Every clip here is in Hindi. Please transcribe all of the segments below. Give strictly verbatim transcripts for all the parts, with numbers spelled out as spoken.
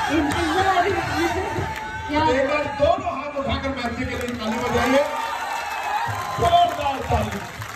एक बार दोनों हाथ उठाकर मैत्री के लिए ताली बजाइए, जोरदार ताली।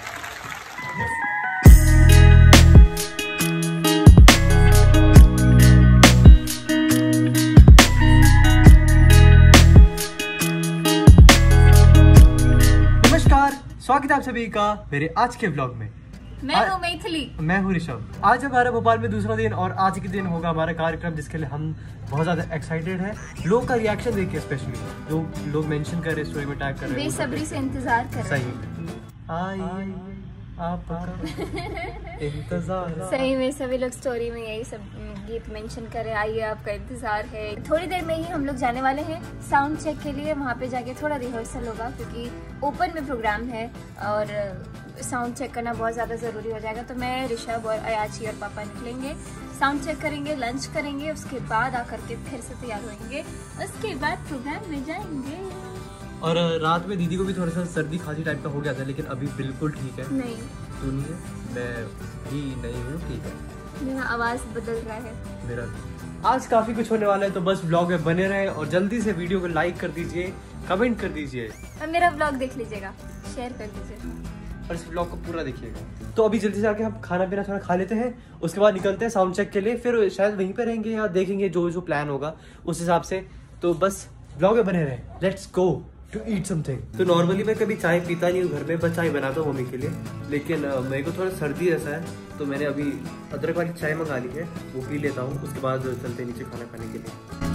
नमस्कार, स्वागत है आप सभी का मेरे आज के व्लॉग में। मैं हूँ मैथिली। मैं हूँ ऋषभ। आज हमारा भोपाल में दूसरा दिन और आज के दिन होगा हमारा कार्यक्रम जिसके लिए हम बहुत ज्यादा एक्साइटेड हैं। लोगों का रिएक्शन देखिए, स्पेशली जो लोग मेंशन कर रहे हैं, स्टोरी में टैग कर रहे हैं, बेसब्री से इंतजार कर रहे हैं। सही आपका इंतजार। सही में सभी लोग स्टोरी में यही सब गीत मेंशन कर रहे हैं, आइए आपका इंतजार है। थोड़ी देर में ही हम लोग जाने वाले हैं साउंड चेक के लिए। वहाँ पे जाके थोड़ा रिहर्सल होगा क्योंकि ओपन में प्रोग्राम है और साउंड चेक करना बहुत ज़्यादा ज़रूरी हो जाएगा। तो मैं, ऋषभ और अयाची और पापा निकलेंगे, साउंड चेक करेंगे, लंच करेंगे, उसके बाद आकर के फिर से तैयार होंगे, उसके बाद प्रोग्राम में जाएंगे। और रात में दीदी को भी थोड़ा सा सर्दी खांसी टाइप का हो गया था, लेकिन अभी बिल्कुल ठीक है। नहीं तू नहीं है, मैं भी नहीं हूँ, ठीक है। मेरा आवाज़ बदल रहा है मेरा। आज काफ़ी कुछ होने वाला है, तो बस व्लॉग में बने रहे और जल्दी से वीडियो को लाइक कर दीजिए, कमेंट कर दीजिए और मेरा व्लॉग देख लीजिएगा, शेयर कर दीजिए और इस व्लॉग को पूरा देखिएगा। तो अभी जल्दी से आके हम खाना पीना थोड़ा खा लेते हैं, उसके बाद निकलते हैं साउंड चेक के लिए। फिर शायद वहीं पे रहेंगे या देखेंगे जो जो प्लान होगा उस हिसाब से। तो बस व्लॉग में बने रहे, let's go to eat something. तो नॉर्मली मैं कभी चाय पीता नहीं हूँ घर में, बस चाय बनाता हूँ मम्मी के लिए, लेकिन uh, मेरे को थोड़ा सर्दी जैसा है तो मैंने अभी अदरक वाली चाय मंगा ली है, वो पी लेता हूँ। उसके बाद चलते नीचे खाना खाने के लिए।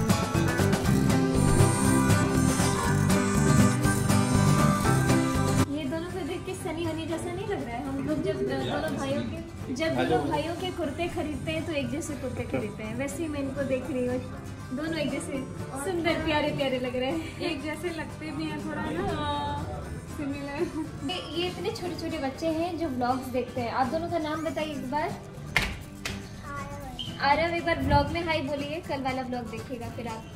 जैसा नहीं लग रहा है। हम लोग जब दोनों भाइयों के जब दोनों भाइयों के कुर्ते खरीदते हैं तो एक जैसे कुर्ते खरीदते हैं, वैसे ही मैं इनको देख रही हूँ, दोनों एक जैसे सुंदर प्यारे प्यारे लग रहे हैं, एक जैसे लगते भी हैं थोड़ा ना सिमिलर। ये इतने छोटे छोटे बच्चे हैं जो व्लॉग्स देखते हैं। आप दोनों का नाम बताइए एक बार। आरव एक बार व्लॉग में हाय बोलिए, कल वाला व्लॉग देखिएगा फिर आप।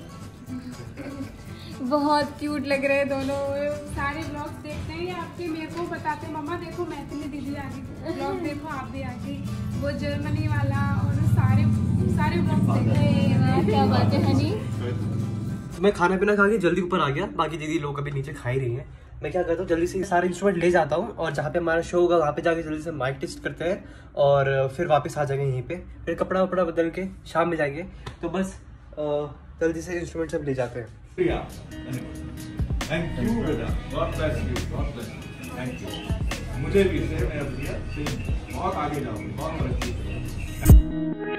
बहुत क्यूट लग रहे हैं दोनों। सारे ब्लॉग्स देखते हैं या आपके मेरे को बताते हैं, मम्मा देखो मैथिली दीदी आ गई, ब्लॉग देखो आप भी आ गई, वो जर्मनी वाला और सारे सारे ब्लॉग्स देखते हैं। क्या बात है हनी। मैं खाना पीना खा के जल्दी ऊपर आ गया, बाकी दीदी लोग अभी नीचे खा ही रही हैं। मैं क्या करता हूँ, जल्दी से सारे इंस्ट्रूमेंट ले जाता हूँ और जहाँ पे हमारा शो होगा वहाँ पे जाके जल्दी से माइक टेस्ट करते हैं और फिर वापस आ जाएंगे यहीं पे। फिर कपड़ा वपड़ा बदल के शाम में जाएंगे। तो बस जल्दी से इंस्ट्रूमेंट सब ले जाते हैं। थैंक यू बेटा, God bless you, God bless you, thank you. मुझे भी से मेरा भैया बहुत आगे जाऊंगी, बहुत तरक्की करूंगी।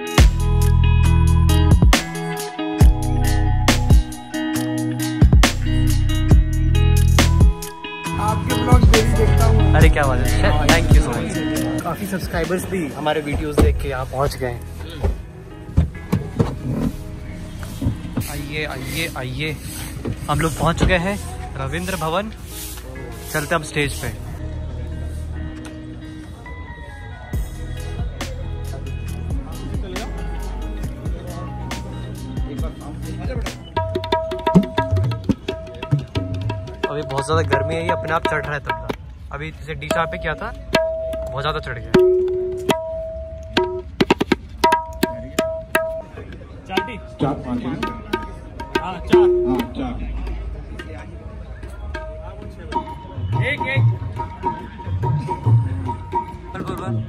आपके ब्लॉग डेली देखता हूँ। अरे क्या बात है, थैंक यू सो मच। काफी सब्सक्राइबर्स भी हमारे वीडियोस देख के यहाँ पहुँच गए। आइए आइए आइए, हम लोग पहुंच चुके हैं रविंद्र भवन। चलते अब स्टेज पे। अभी बहुत ज्यादा गर्मी है, ये अपने आप चढ़ रहा है तबला। अभी जैसे डी चार पे क्या था, बहुत ज्यादा चढ़ गया। चार पाँच है। हाँ चार हाँ चार एक एक बोल बोल बोल।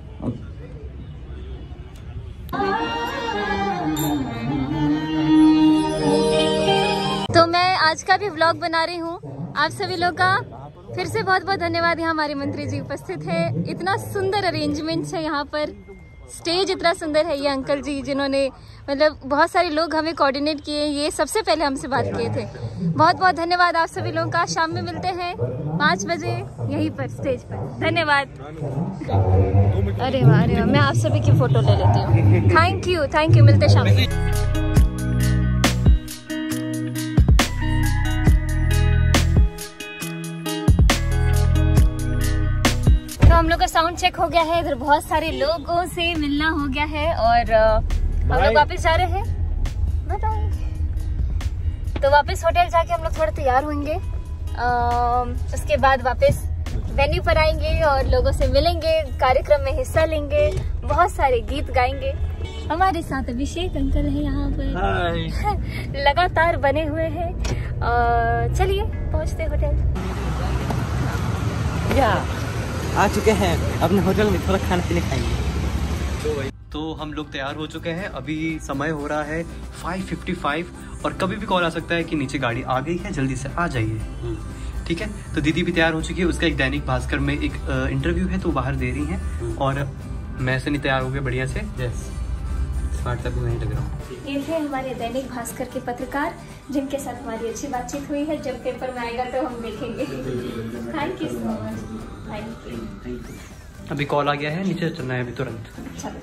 तो मैं आज का भी व्लॉग बना रही हूँ आप सभी लोग का। फिर से बहुत बहुत धन्यवाद। यहाँ हमारे मंत्री जी उपस्थित है। इतना सुंदर अरेंजमेंट है यहाँ पर, स्टेज इतना सुंदर है। ये अंकल जी जिन्होंने मतलब बहुत सारे लोग हमें कोऑर्डिनेट किए, ये सबसे पहले हमसे बात किए थे। बहुत बहुत धन्यवाद आप सभी लोगों का। शाम में मिलते हैं पाँच बजे यहीं पर स्टेज पर। धन्यवाद। अरे वाह अरे वाह, मैं आप सभी की फोटो ले लेती हूँ। Thank you thank you. मिलते शाम में। तो हम लोग का साउंड चेक हो गया है, इधर बहुत सारे लोगों से मिलना हो गया है और हम लोग वापस जा रहे हैं। बताइए। तो वापस होटल जाके हम लोग थोड़ा तैयार होंगे, उसके बाद वापस वेन्यू पर आएंगे और लोगों से मिलेंगे, कार्यक्रम में हिस्सा लेंगे, बहुत सारे गीत गाएंगे। हमारे साथ अभिषेक अंकल है यहाँ पर लगातार बने हुए हैं। चलिए पहुँचते होटल। या आ चुके हैं अपने होटल में, थोड़ा खाना पीने खाएंगे। तो हम लोग तैयार हो चुके हैं। अभी समय हो रहा है फाइव फिफ्टी फाइव और कभी भी कॉल आ सकता है कि नीचे गाड़ी आ गई है, जल्दी से आ जाइए। ठीक है, तो दीदी भी तैयार हो चुकी है। उसका एक दैनिक भास्कर में एक इंटरव्यू है तो बाहर दे रही हैं और मैं से नहीं तैयार हो गया बढ़िया से। यस, स्मार्ट तक नहीं लग रहा हूँ। ये थे हमारे दैनिक भास्कर के पत्रकार जिनके साथ हमारी अच्छी बातचीत हुई है। जब पेपर में आएगा तो हम देखेंगे। Thank you so much. Thank you. अभी कॉल आ गया है, नीचे चलना है अभी तुरंत। चलो।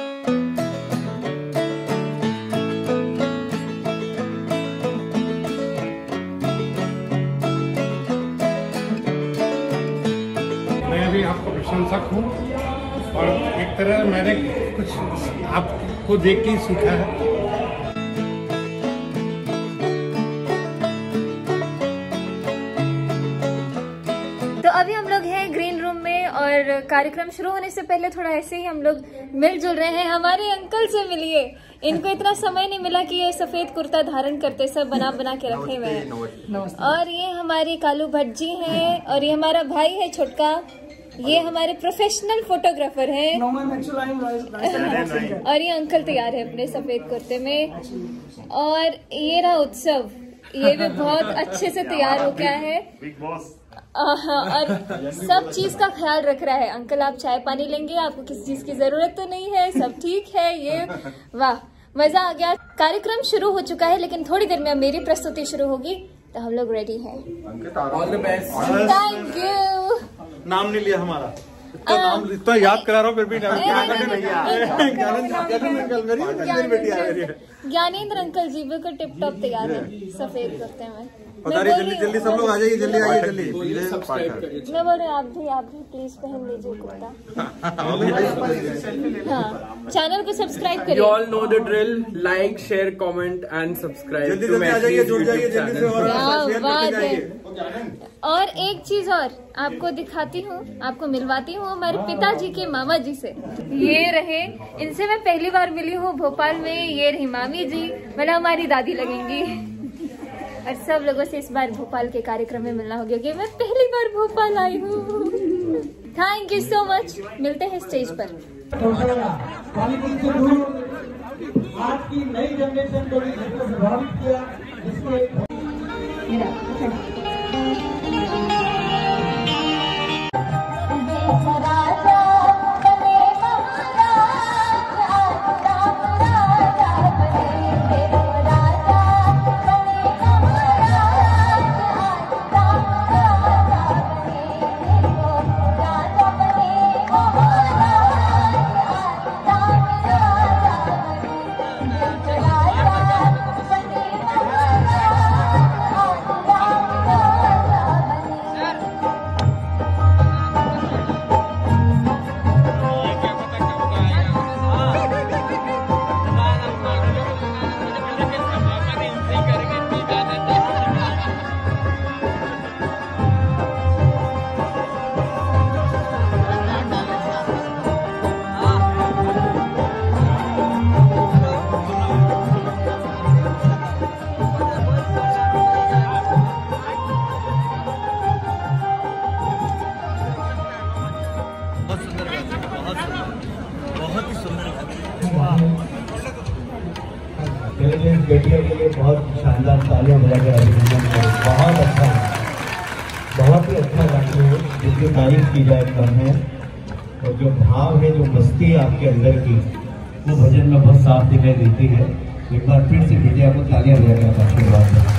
मैं भी आपका प्रशंसक हूँ और एक तरह मैंने कुछ आपको देख के ही सीखा है। तो अभी हम लोग हैं ग्रीन रूम में और कार्यक्रम शुरू होने से पहले थोड़ा ऐसे ही हम लोग मिलजुल रहे हैं। हमारे अंकल से मिलिए, इनको इतना समय नहीं मिला कि ये सफेद कुर्ता धारण करते, सब बना बना के रखे हुए हैं। और ये हमारी कालू भट्ट जी हैं और ये हमारा भाई है छोटका, ये हमारे प्रोफेशनल फोटोग्राफर हैं। और ये अंकल तैयार है अपने सफेद कुर्ते में। और ये रहा उत्सव, ये भी बहुत अच्छे से तैयार हो गया है और सब चीज का ख्याल रख रहा है। अंकल आप चाय पानी लेंगे, आपको किसी चीज की जरूरत तो नहीं है, सब ठीक है। ये वाह, मजा आ गया। कार्यक्रम शुरू हो चुका है लेकिन थोड़ी देर में मेरी प्रस्तुति शुरू होगी, तो हम लोग रेडी हैं। Thank you. नाम नहीं लिया हमारा, इतना नाम इतना याद करा रहा हूँ फिर भी ज्ञानेंद्र अंकल जी बिल्कुल टिप टॉप तैयार है सफेद कुर्ते में। जल्दी जल्दी सब लोग आ जाइए, जल्दी आइए जल्दी। मैं बोल रही हूँ आप भी आप भी प्लीज पहन लीजिए कुर्ता। हाँ, चैनल को सब्सक्राइब करिए। You all know the drill. Like, share, comment and subscribe. जल्दी जल्दी आ जाइए, जुड़ जाइए जल्दी से और शेयर करते जाइए। और एक चीज और आपको दिखाती हूँ, आपको मिलवाती हूँ हमारे पिताजी के मामा जी से। ये रहे, इनसे मैं पहली बार मिली हूँ भोपाल में। ये रही मामी जी, मतलब हमारी दादी लगेंगी। और सब लोगों से इस बार भोपाल के कार्यक्रम में मिलना हो गया कि मैं पहली बार भोपाल आई हूँ। Thank you so much. मिलते हैं स्टेज पर। आज की नई जनरेशन को भी प्रभावित किया, जिसके बेटियों के लिए बहुत शानदार तालियां बजाकर अभिनंदन करें। बहुत अच्छा, बहुत ही अच्छा गाती है, जिसकी तारीफ की जाए कम है। और जो भाव है, जो मस्ती है आपके अंदर की, वो भजन में बहुत साफ दिखाई देती है। एक बार फिर से बेटिया को तालियां बजाकर आशीर्वाद दें।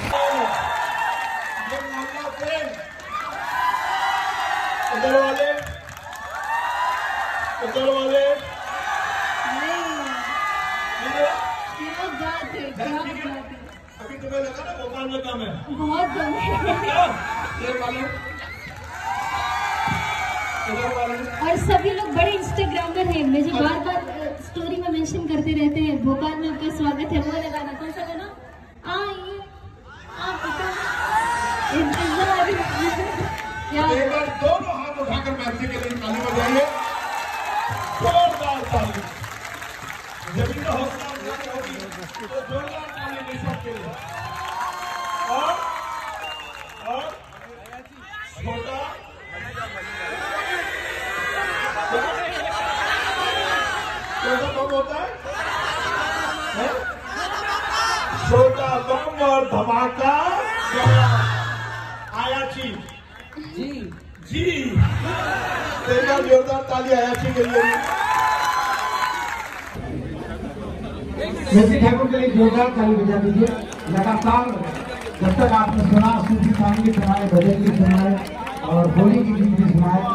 अभी तुम्हें लगा ना भोपाल में कम है, बहुत कम है। और सभी लोग बड़े इंस्टाग्रामर हैं, मुझे बार बार स्टोरी में मेंशन करते रहते हैं भोपाल में आपका स्वागत है। वो गाना कौन सा गाना? आइए आप इंतजार। जी के लिए ताली बजाइए, जोरदार ताली। जब इनका हौसला अफजाई होगी तो जोरदार ताली नहीं सबके लिए। और और छोटा छोटा बम होता है, छोटा बम और धमाका आयाची जी जी तेरा जोरदार ताली आयाची के लिए। जैसे ठाकुर के लिए जोरदार ताली बजा दीजिए। लगातार जब तक आपने सुना सूफी सॉन्ग भी सुनाए, भजन भी सुनाए और होली की गीत भी सुनाए।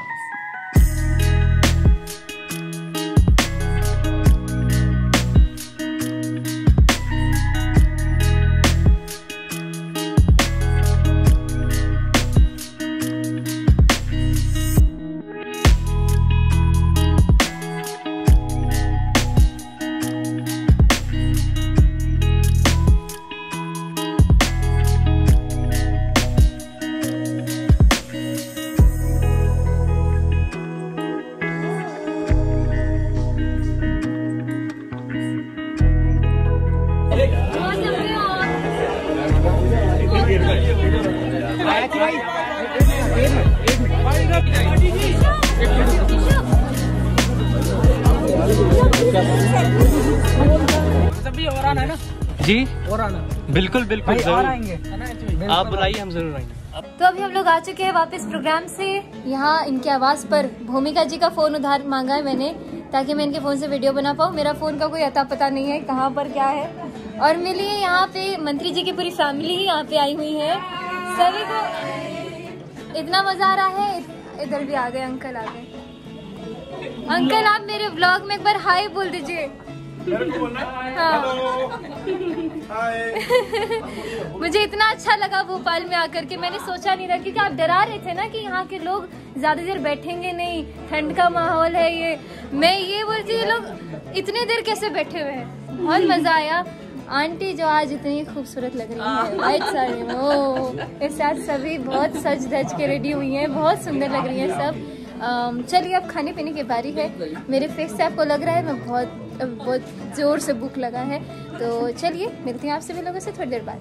और आना है ना जी, और आना बिल्कुल बिल्कुल जरूर आएंगे, आप बुलाइए हम जरूर आएंगे। तो अभी हम लोग आ चुके हैं वापस प्रोग्राम से। यहाँ इनके आवाज पर भूमिका जी का फोन उधार मांगा है मैंने, ताकि मैं इनके फोन से वीडियो बना पाऊँ। मेरा फोन का कोई अता पता नहीं है कहाँ पर क्या है। और मिली है यहाँ पे मंत्री जी की पूरी फैमिली ही यहाँ पे आई हुई है। सभी को इतना मजा आ रहा है। इधर भी आ गए अंकल, आ गए अंकल। आप मेरे व्लॉग में एक बार हाय बोल दीजिए। हाँ। मुझे इतना अच्छा लगा भोपाल में आकर के, मैंने सोचा नहीं था, क्योंकि आप डरा रहे थे ना कि यहाँ के लोग ज्यादा देर बैठेंगे नहीं, ठंड का माहौल है ये। मैं ये बोलती ये लोग इतने देर कैसे बैठे हुए हैं। बहुत मजा आया। आंटी जो आज इतनी खूबसूरत लग रही है वाइट साड़ी में, ओ इस साथ सभी बहुत सज धज के रेडी हुई हैं, बहुत सुंदर लग रही हैं सब। चलिए अब खाने पीने की बारी है। मेरे फेस से आपको लग रहा है मैं बहुत बहुत जोर से भूख लगा है, तो चलिए मिलती हैं आपसे भी लोगों से थोड़ी देर बाद।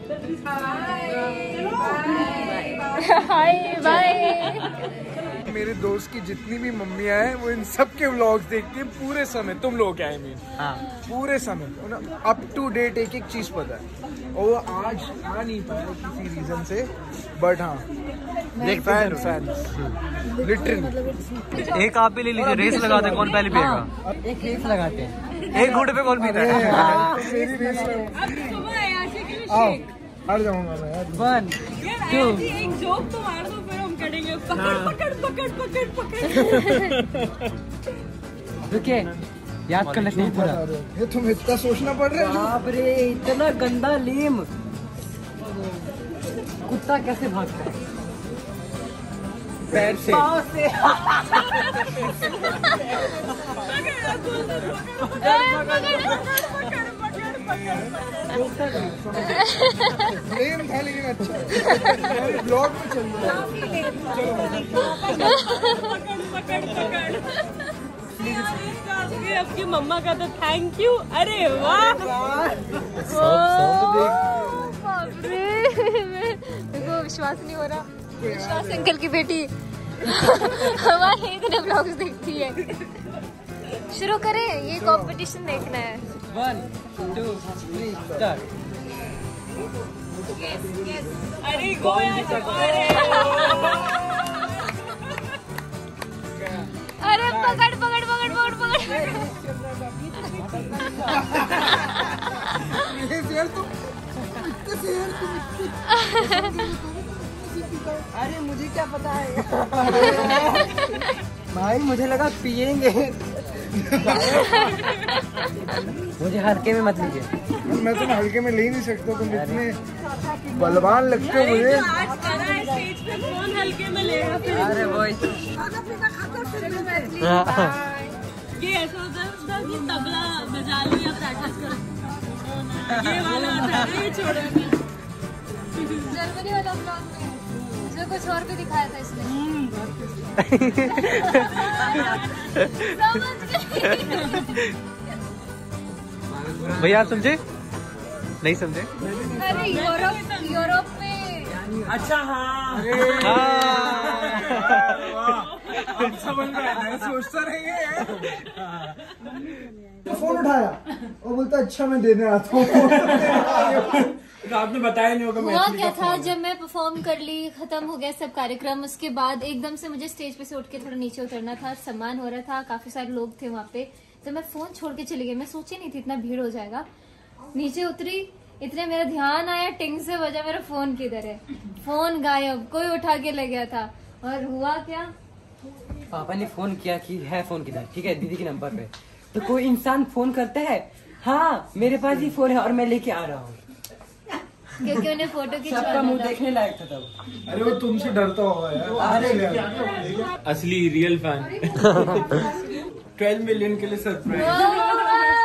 Hi bye. मेरे दोस्त की जितनी भी मम्मियाँ हैं वो इन सब के व्लॉग्स देखती है पूरे समय। तुम लोग क्या आई मीन पूरे समय अप टू डेट एक एक चीज पता है। और वो आज आ नहीं पाया किसी रीजन से, बट हाँ फैन फैन लिटरली। एक आप भी ले लीजिए, रेस लगाते हैं कौन पहले पिएगा। एक रेस लगाते हैं, एक घूंटे पे कौन पीता है। मेरी रेस आओ हट जाऊंगा मैं यार। वन टू एक जोक तो मार दो फिर हम करेंगे। पकड़ पकड़ पकड़ पकड़ पकड़। रुकिए याद कर लेते हैं पूरा। ये तुम इतना सोचना पड़ रहा है। बाप रे इतना गंदा लीम कुत्ता कैसे भागता है पैर से। पाँव से। लेम था लेकिन अच्छा ब्लॉग में चल रहा है। आपकी मम्मा का तो थैंक यू। अरे वाह मेरे को विश्वास नहीं हो रहा। विश्वास अंकल की बेटी हमारे इतने ब्लॉग्स देखती है। शुरू करें, ये कंपटीशन देखना है। One two three start. अरे गोया अरे पकड़ पकड़ पकड़ पकड़ पकड़। अरे मुझे क्या पता है भाई, मुझे लगा पिएंगे। मुझे हल्के में मत लीजिए। मैं तुम हल्के में ले नहीं सकता, तुम इतने बलवान लगते हो मुझे। स्टेज पे कौन हल्के में लेगा फिर। अरे वो ये ऐसा होता है कि तबला बजा लो या प्रैक्टिस करो। ये वाला होता है, ये छोड़ो। जर्मनी वाला ब्लॉग में जो कुछ और भी दिखाया था इसने। भैया आप समझे? नहीं समझे? अरे यूरोप यूरोप में। अच्छा हाँ अब समझ में आया, सोचता रहेंगे। फोन उठाया और बोलता अच्छा मैं देने आता हूँ। तो आपने बताया नहीं होगा। हुआ क्या था, जब मैं परफॉर्म कर ली, खत्म हो गया सब कार्यक्रम, उसके बाद एकदम से मुझे स्टेज पे से उठ के थोड़ा नीचे उतरना था, सम्मान हो रहा था, काफी सारे लोग थे वहाँ पे, तो मैं फोन छोड़ के चली गई। मैं सोची नहीं थी इतना भीड़ हो जाएगा। नीचे उतरी, इतने मेरा ध्यान आया, टिंग से बजा, मेरा फोन किधर है, फोन गायब, कोई उठा के ले गया था। और हुआ क्या, पापा ने फोन किया कि है फोन किधर, ठीक है दीदी के नंबर पे, तो कोई इंसान फोन करता है, हाँ मेरे पास ही फोन है और मैं लेके आ रहा हूँ, क्योंकि उन्हें फोटो सबका मुंह देखने लायक था तब। अरे वो तुमसे डरता होगा यार। असली रियल फैन। ट्वेल्व मिलियन के लिए सरप्राइज।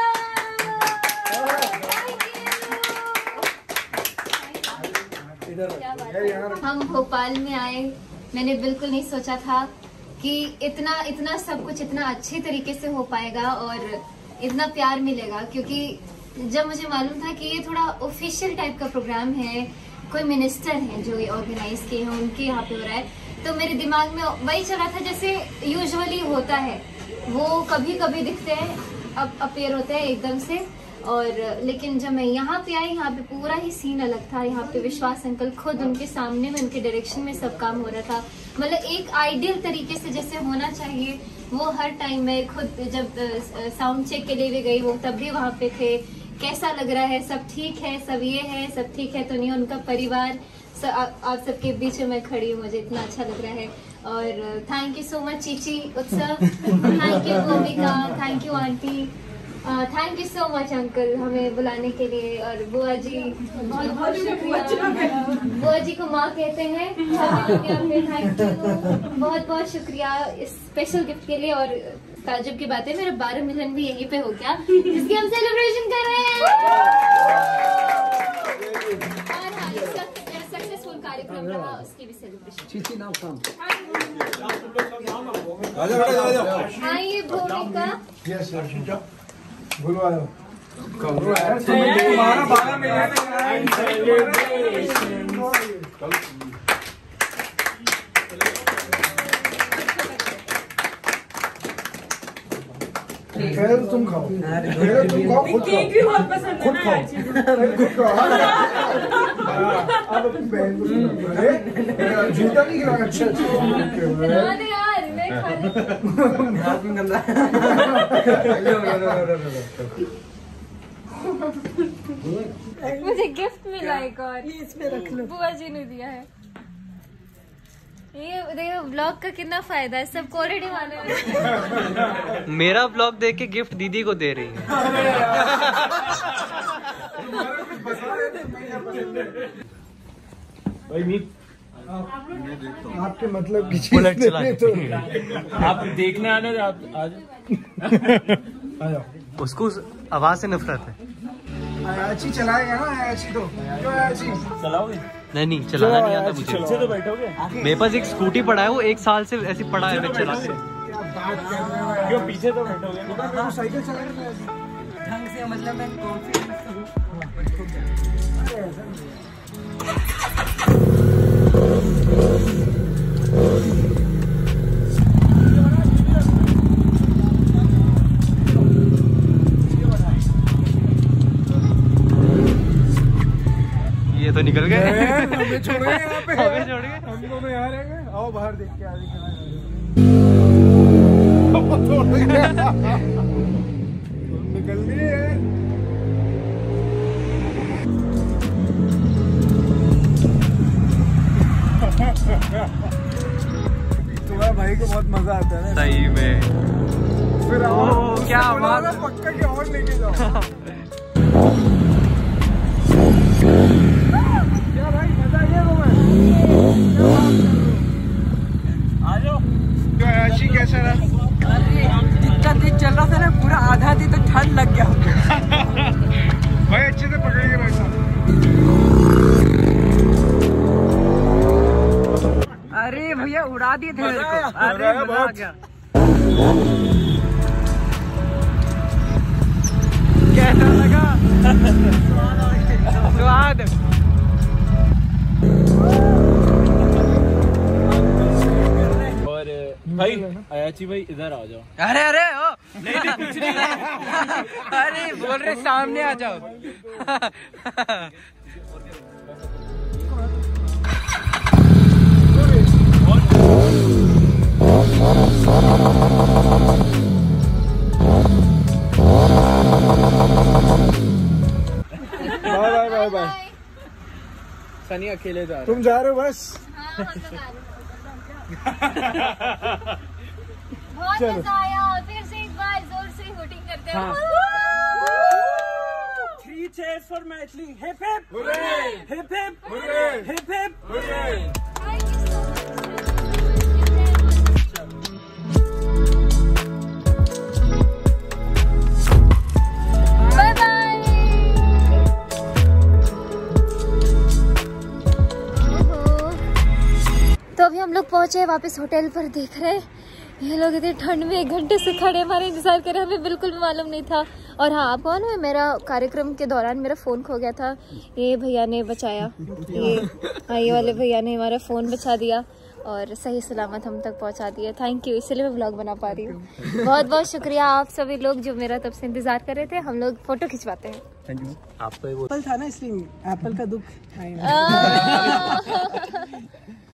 हम भोपाल में आए, मैंने बिल्कुल नहीं सोचा था कि इतना इतना सब कुछ इतना अच्छे तरीके से हो पाएगा और इतना प्यार मिलेगा, क्योंकि जब मुझे मालूम था कि ये थोड़ा ऑफिशियल टाइप का प्रोग्राम है, कोई मिनिस्टर हैं जो ये ऑर्गेनाइज किए हैं, उनके यहाँ पे हो रहा है, तो मेरे दिमाग में वही चला था जैसे यूजुअली होता है, वो कभी कभी दिखते हैं, अब अपेयर होते हैं एकदम से। और लेकिन जब मैं यहाँ पे आई, यहाँ पे पूरा ही सीन अलग था। यहाँ पे विश्वास अंकल खुद उनके सामने में, उनके डायरेक्शन में सब काम हो रहा था, मतलब एक आइडियल तरीके से जैसे होना चाहिए वो हर टाइम। मैं खुद जब साउंड चेक के लिए भी गई, वो तब भी वहाँ पे थे, कैसा लग रहा है, सब ठीक है, सब ये है, सब ठीक है तो नहीं, उनका परिवार सब, आ, आप सबके बीच में मैं खड़ी हूँ, मुझे इतना अच्छा लग रहा है। और thank you so much Chichi Utsav, thank you Bhumika, thank you aunty, thank you so much uncle हमें बुलाने के लिए, और बुआ जी बहुत बहुत शुक्रिया। बुआ जी को माँ कहते हैं, थैंक यू, बहुत बहुत शुक्रिया इस स्पेशल गिफ्ट के लिए। और ताजुब की बात है, मेरा बारह मिलियन भी यहीं पे हो गया, जिसकी हम सेलिब्रेशन कर रहे हैं। और हाँ, इसका सक्सेसफुल कार्यक्रम रहा, उसकी भी सेलिब्रेशन। हाँ ये भूमिका बुलवाओ। पहले तुम खाओ, पहले तुम खाओ, खुद खाओ, भी बहुत पसंद है ना यार चीज़। खुद खाओ। अब अपनी बहन को सुना, जूता नहीं गिरा, अच्छा अच्छा यार मैं खा हाथ में गंदा। मुझे गिफ्ट मिला एक और, इसमें रख लो, बुआ जी ने दिया है। ये देखो ब्लॉग का कितना फायदा है, सब क्वालिटी वाले। मेरा ब्लॉग देख के गिफ्ट दीदी को दे रही है। भाई मीत आपके मतलब की चीज़ बुलेट चला तो आप देखने आने आप आज आ जाओ। उसको उस आवाज से नफरत है। अयाची चलाएगा ना, अयाची तो क्यों अयाची चलाओगे? नहीं नहीं चलाना नहीं आता मुझे। पीछे तो बैठोगे? मेरे पास एक स्कूटी पड़ा है, वो एक साल से ऐसी पड़ा है, मैं चला के। क्यों पीछे तो बैठोगे? साइकिल चलाएगा ढंग से, मतलब मैं कॉन्फिडेंस हूँ। ये तो निकल गए। हमें छोड़ गए यहाँ पे, हमें छोड़ गए। हम दोनों यहाँ रह गए। आओ बाहर देख के आगे निकल लिए। तुम्हारा भाई को बहुत मजा आता है ना सही में। फिर ओ, क्या बात है। पक्का के और लेके जाओ। क्या भाई मजा आ गया आ जाओ। तो अयाची कैसा रहा? इतना तेज चल रहा था ना, पूरा आधा दिन तो ठंड लग गया। भाई अच्छे से पकड़ेंगे भाई साहब। गया। कैसा लगा? स्वाद। और भाई अयाची भाई इधर आ जाओ। अरे अरे ओ नहीं नहीं कुछ नहीं अरे बोल रहे सामने आ जाओ। Bye bye bye bye. Sunny अकेले जा रहे। तुम जा रहे हो बस? बहुत मजा आया। फिर से एक बार जोर से वोटिंग करते हैं। Three cheers for Maithili. Hip hip. Hooray! Hip hip. Hooray! Hip hip. Hooray! Bye bye. तो अभी हम लोग पहुंचे वापस होटल पर। देख रहे ये लोग इतने ठंड में एक घंटे से खड़े हमारे इंतजार कर रहे हैं। हमें बिल्कुल भी मालूम नहीं था। और हाँ, आप कौन है? मेरा कार्यक्रम के दौरान मेरा फ़ोन खो गया था। ये भैया ने बचाया। ये हाँ, ये वाले भैया ने हमारा फ़ोन बचा दिया और सही सलामत हम तक पहुंचा दिया। Thank you. इसलिए मैं ब्लॉग बना पा रही हूँ। बहुत बहुत शुक्रिया आप सभी लोग जो मेरा तब से इंतज़ार कर रहे थे। हम लोग फ़ोटो खिंचवाते हैं। Thank you. आपका एप्पल था ना इसलिए एप्पल का दुख।